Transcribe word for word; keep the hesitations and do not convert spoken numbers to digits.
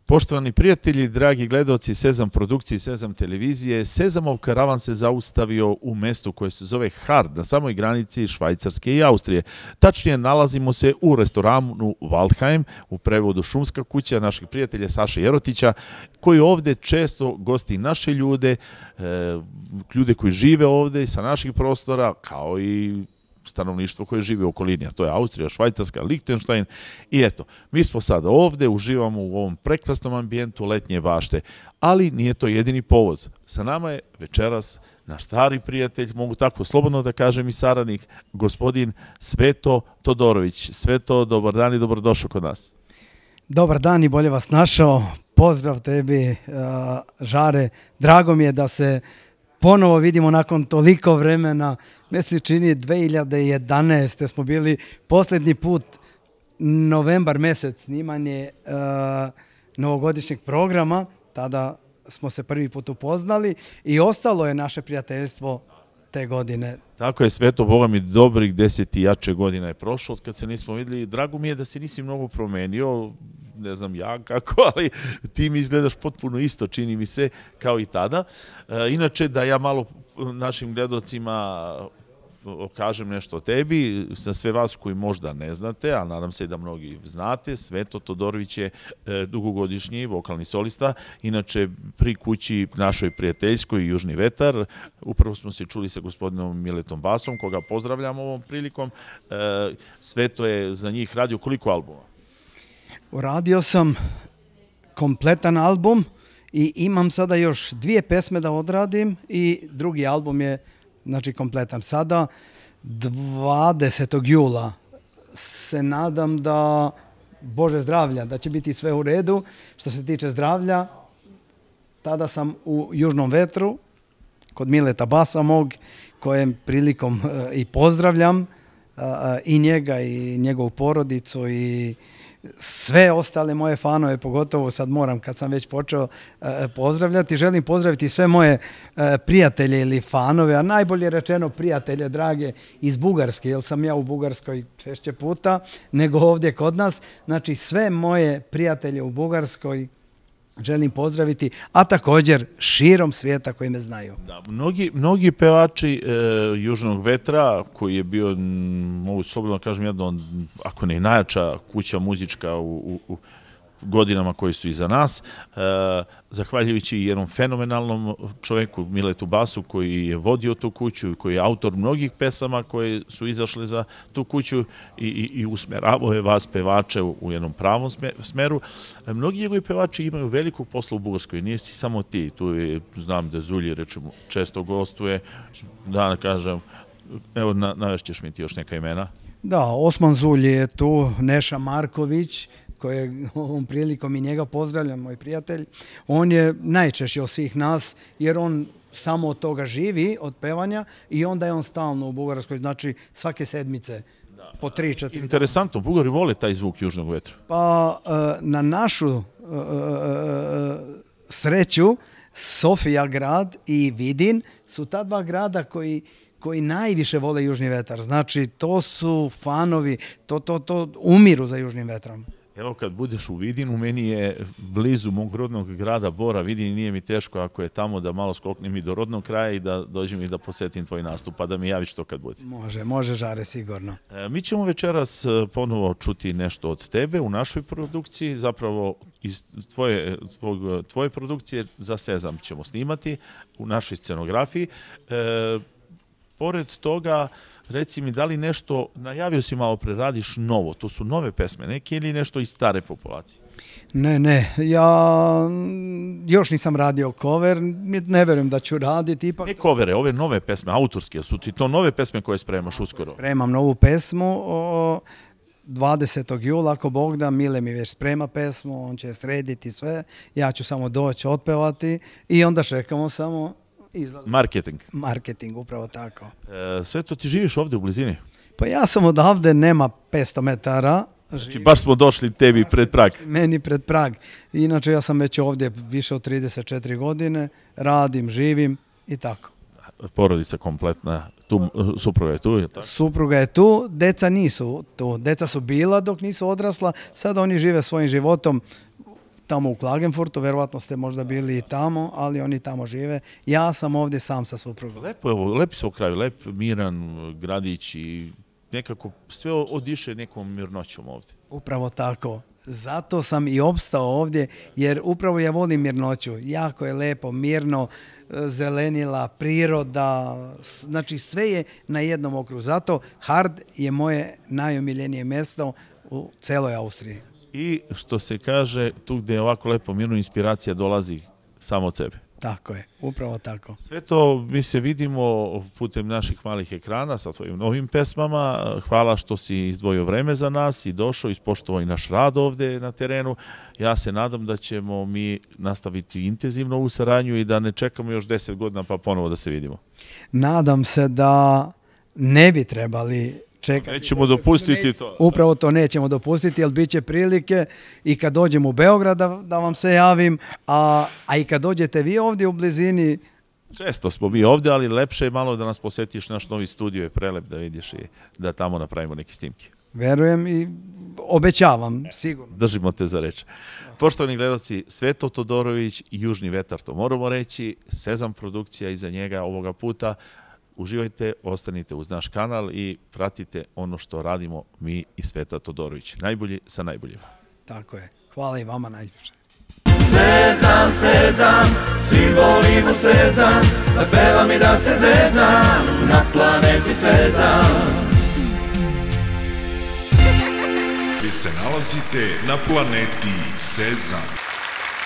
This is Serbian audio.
Poštovani prijatelji, dragi gledalci Sezam produkcije i Sezam televizije, Sezamov karavan se zaustavio u mestu koje se zove Hard, na samoj granici Švajcarske i Austrije. Tačnije, nalazimo se u restoranu Waldheim, u prevodu šumska kuća naših prijatelja Saše Jerotića, koji ovde često gosti naše ljude, ljude koji žive ovde sa naših prostora, kao i stanovništvo koje živi u okolini, a to je Austrija, Švajcarska, Lichtenstein. I eto, mi smo sada ovde, uživamo u ovom prekrasnom ambijentu letnje bašte, ali nije to jedini povod. Sa nama je večeras naš stari prijatelj, mogu tako slobodno da kažem i saradnik, gospodin Sveto Todorović. Sveto, dobar dan i dobrodošao kod nas. Dobar dan i bolje vas našao. Pozdrav tebi, Žare. Drago mi je da se ponovo vidimo nakon toliko vremena. Meni se čini dve hiljade jedanaeste. smo bili posljednji put novembar mesec snimanje novogodišnjeg programa. Tada smo se prvi put upoznali i ostalo je naše prijateljstvo te godine. Tako je, Sveto, Boga mi, dobrih deset i jače godina je prošlo od kad se nismo vidjeli. Drago mi je da se nisi mnogo promenio, ne znam ja kako, ali ti mi izgledaš potpuno isto, čini mi se, kao i tada. Inače, da ja malo našim gledocima kažem nešto o tebi, za sve vas koji možda ne znate, a nadam se da mnogi znate, Sveto Todorović je dugogodišnji vokalni solista, inače pri kući našoj prijateljskoj Južni vetar. Upravo smo se čuli sa gospodinom Miletom Basom, koga pozdravljam ovom prilikom. Sveto je za njih radio koliko albuma? Uradio sam kompletan album i imam sada još dvije pesme da odradim i drugi album je znači kompletan. Sada dvadesetog jula se nadam da, Bože zdravlja, da će biti sve u redu. Što se tiče zdravlja, tada sam u Južnom vetru kod Mileta Basa mog, kojem prilikom i pozdravljam i njega i njegovu porodicu i sve ostale moje fanove, pogotovo sad moram, kad sam već počeo pozdravljati, želim pozdraviti sve moje prijatelje ili fanove, a najbolje rečeno prijatelje drage iz Bugarske, jer sam ja u Bugarskoj češće puta nego ovdje kod nas. Znači sve moje prijatelje u Bugarskoj želim pozdraviti, a također širom svijeta koji me znaju. Da, mnogi, mnogi pevači e, Južnog vetra, koji je bio, mogu slobodno kažem, jedno, ako ne i najjača kuća muzička u, u, u godinama koji su iza nas, e, zahvaljujući jednom fenomenalnom čoveku, Miletu Basu, koji je vodio tu kuću, koji je autor mnogih pesama koje su izašle za tu kuću i, i, i usmeravao je vas pevače u, u jednom pravom smeru. Mnogi njegovi pevači imaju velikog posla u Bugarskoj, nije si samo ti. Tu je, znam da Zulji, rečemo, često gostuje, da kažem, evo, na, navešćeš mi ti još neka imena. Da, Osman Zulji je tu, Neša Marković, koje ovom prilikom i njega pozdravljam, moj prijatelj. On je najčešći od svih nas, jer on samo od toga živi, od pevanja, i onda je on stalno u Bugarskoj, znači svake sedmice po tri, četiri. Interesantno, Bugari vole taj zvuk Južnog vetra. Pa na našu sreću, Sofija grad i Vidin su ta dva grada koji koji najviše vole Južni vetar. Znači, to su fanovi, to, to, to umiru za Južnim vetrom. Evo, kad budeš u Vidinu, meni je blizu mog rodnog grada Bora, Vidin, nije mi teško ako je tamo da malo skoknem i do rodnog kraja i da dođem i da posetim tvoj nastup, pa da mi javiš to kad bude. Može, može, Žare, sigurno. E, mi ćemo večeras ponovo čuti nešto od tebe u našoj produkciji, zapravo iz tvoje, tvoj, tvoje produkcije za Sezam ćemo snimati u našoj scenografiji. E, Pored toga, reci mi, da li nešto, najavio si malo pre, radiš novo, to su nove pesme neke ili nešto iz stare populacije? Ne, ne, ja još nisam radio cover, ne verujem da ću raditi. Ipak... Ne covere, ove nove pesme, autorske, su ti to nove pesme koje spremaš uskoro? Spremam novu pesmu, dvadesetog jula, ako Bog da, Mile mi već sprema pesmu, on će srediti sve, ja ću samo doći, otpevati i onda čekamo samo... Marketing. Marketing, upravo tako. E, Sveto, ti živiš ovdje u blizini? Pa ja sam odavde, nema petsto metara. Znači, baš smo došli tebi pred prag. Meni pred prag. Inače, ja sam već ovdje više od trideset četiri godine, radim, živim i tako. Porodica kompletna, tu, supruga je tu? Je tako? Supruga je tu, deca nisu tu. Deca su bila dok nisu odrasla, sad oni žive svojim životom. tamo u Klagenfurtu, verovatno ste možda bili i tamo, ali oni tamo žive. Ja sam ovdje sam sa suprugom. Lepo je ovo, lepi su u kraju, lep, miran gradić i nekako sve odiše nekom mirnoćom ovdje. Upravo tako. Zato sam i opstao ovdje, jer upravo ja volim mirnoću. Jako je lepo, mirno, zelenila, priroda, znači sve je na jednom okrugu. Zato Hard je moje najomiljenije mjesto u celoj Austriji. I što se kaže, tu gdje je ovako lepo mirno, inspiracija dolazi samo od sebe. Tako je, upravo tako. Sve to mi se vidimo putem naših malih ekrana sa tvojim novim pesmama. Hvala što si izdvojio vreme za nas i došao, ispoštovao i naš rad ovdje na terenu. Ja se nadam da ćemo mi nastaviti intenzivno u saradnju i da ne čekamo još deset godina pa ponovo da se vidimo. Nadam se da ne bi trebali čekati. Nećemo dopustiti to. Upravo to nećemo dopustiti, jer bit će prilike i kad dođem u Beograd da, da vam se javim, a, a i kad dođete vi ovdje u blizini. Često smo mi ovdje, ali lepše je malo da nas posjetiš, naš novi studio je prelep da vidiš i da tamo napravimo neke snimke. Verujem i obećavam, sigurno. Držimo te za reč. Poštovani gledalci, Sveto Todorović i Južni vetar, to moramo reći, Sezam produkcija iza njega ovoga puta. Uživajte, ostanite uz naš kanal i pratite ono što radimo mi i Sveta Todorović. Najbolji sa najboljima. Tako je. Hvala i vama najljepše. Sezam, sezam, svi volimo sezam, da pevam i da se zezam, na planeti Sezam. Vi se nalazite na planeti Sezam.